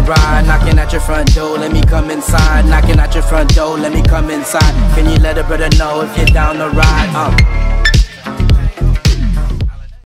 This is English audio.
ride. Knocking at your front door, let me come inside. Knocking at your front door, let me come inside. Can you let a brother know if you're down to ride?